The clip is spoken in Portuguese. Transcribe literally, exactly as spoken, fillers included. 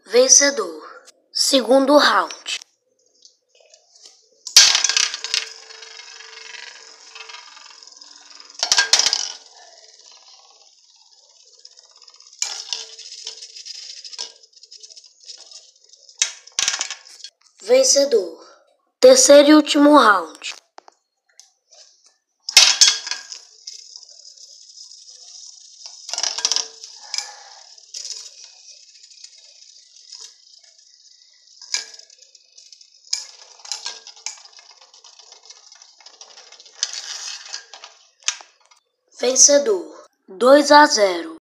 Vencedor. Segundo round. Vencedor. Terceiro e último round. Vencedor. dois a zero.